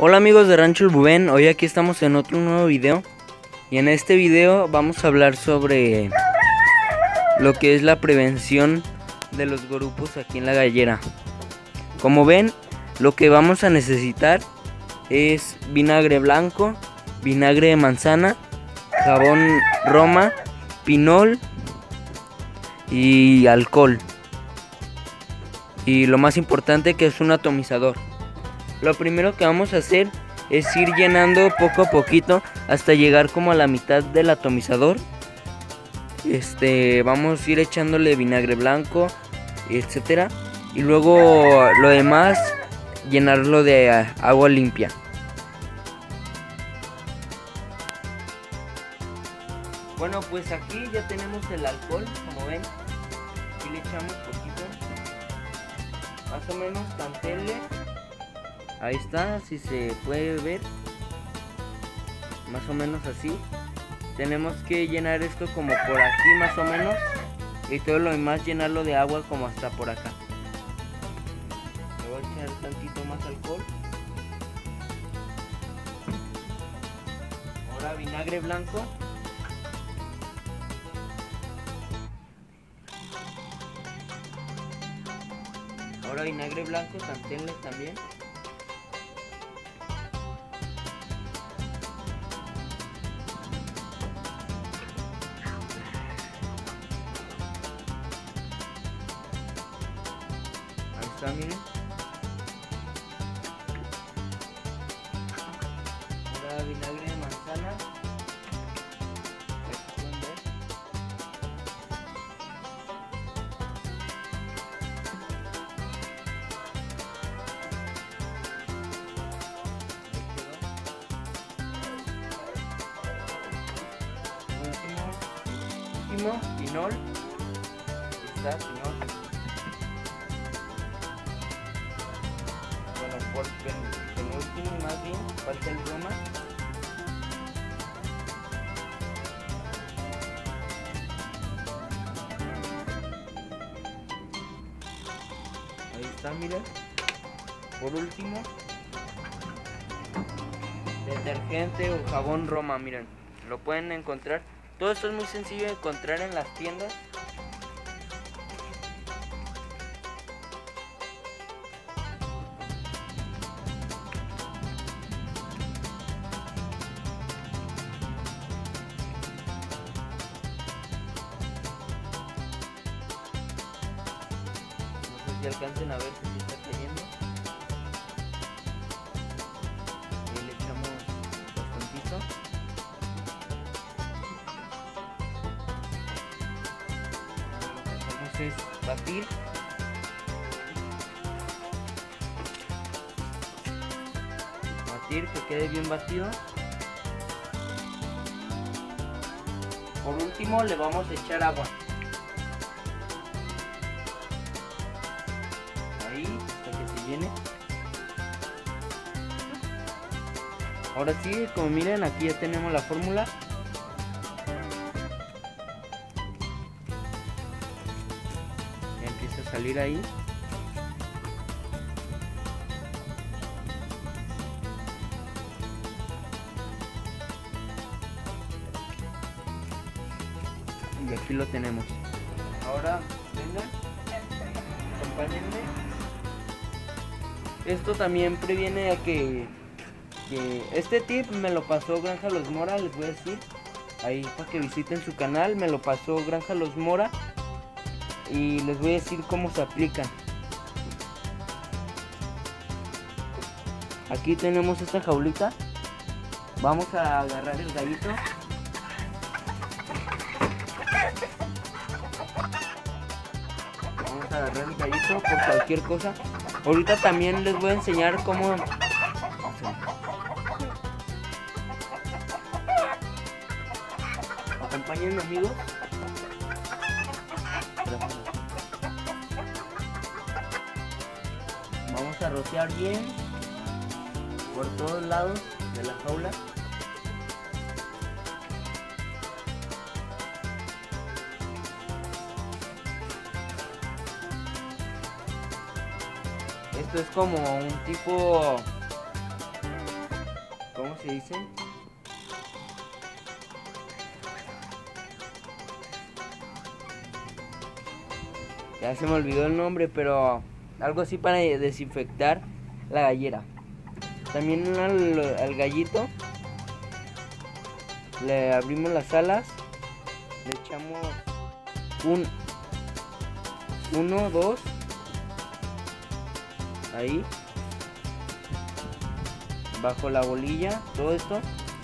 Hola amigos de Rancho El Bubén, hoy aquí estamos en otro nuevo video. Y en este video vamos a hablar sobre lo que es la prevención de los gorupos aquí en la gallera. Como ven, lo que vamos a necesitar es vinagre blanco, vinagre de manzana, jabón Roma, pinol y alcohol. Y lo más importante, que es un atomizador. Lo primero que vamos a hacer es ir llenando poco a poquito hasta llegar como a la mitad del atomizador. Vamos a ir echándole vinagre blanco, etcétera, y luego lo demás llenarlo de agua limpia. Bueno, pues aquí ya tenemos el alcohol, como ven, y le echamos poquito, más o menos tantenle. Ahí está, si se puede ver, más o menos así. Tenemos que llenar esto como por aquí más o menos, y todo lo demás llenarlo de agua como hasta por acá. Le voy a echar tantito más alcohol. Ahora vinagre blanco. Ahora vinagre blanco, tantenle también. Ahí está, miren. Ahora vinagre de manzana. Ahí pueden ver. Último, pinol. Ahí está, pinol. Bueno, por penúltimo, más bien, falta el Roma. Ahí está, miren. Por último, detergente o jabón Roma, miren. Lo pueden encontrar. Todo esto es muy sencillo de encontrar en las tiendas. No sé si alcancen a ver si está cayendo. Y le echamos bastantito. Lo que hacemos es batir. Batir, que quede bien batido. Por último le vamos a echar agua. Ahí, hasta que se llene. Ahora sí, como miren, aquí ya tenemos la fórmula. Ya empieza a salir ahí. Y aquí lo tenemos. Ahora, vengan, acompáñenme. Esto también previene a que este tip me lo pasó Granja Los Mora, les voy a decir. Ahí para que visiten su canal, me lo pasó Granja Los Mora. Y les voy a decir cómo se aplican. Aquí tenemos esta jaulita. Vamos a agarrar el gallito. Vamos a agarrar el gallito por cualquier cosa. Ahorita también les voy a enseñar cómo. Acompáñenme, amigos. Vamos a rociar bien por todos lados de la jaula. Esto es como un tipo ¿cómo se dice? Ya se me olvidó el nombre, pero algo así para desinfectar la gallera. También al gallito le abrimos las alas, le echamos uno, dos, ahí, bajo la bolilla, todo esto,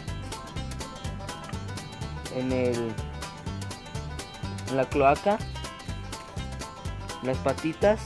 en la cloaca, las patitas,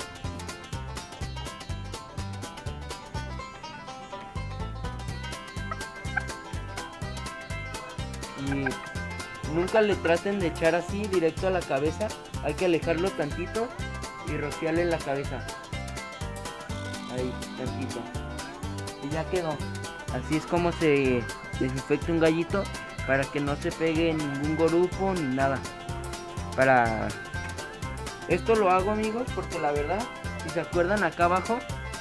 y nunca le traten de echar así directo a la cabeza, hay que alejarlo tantito y rociarle en la cabeza, ahí, tantito, y ya quedó. Así es como se desinfecta un gallito, para que no se pegue ningún gorupo ni nada. Esto lo hago, amigos, porque la verdad, si se acuerdan, acá abajo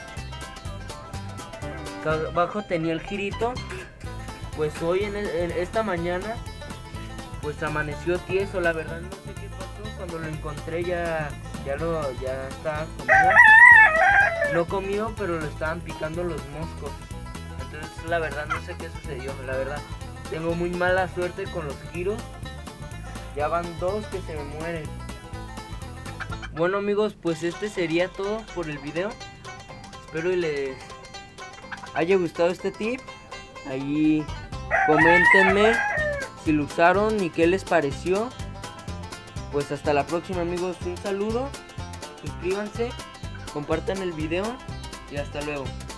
tenía el girito. Pues hoy en esta mañana pues amaneció tieso. La verdad no sé qué pasó. Cuando lo encontré ya estaba comido. No comió, pero lo estaban picando los moscos. Entonces la verdad no sé qué sucedió. La verdad tengo muy mala suerte con los giros. Ya van 2 que se me mueren. Bueno, amigos, pues este sería todo por el video. Espero y les haya gustado este tip. Ahí coméntenme si lo usaron y qué les pareció. Pues hasta la próxima, amigos. Un saludo. Suscríbanse, compartan el video y hasta luego.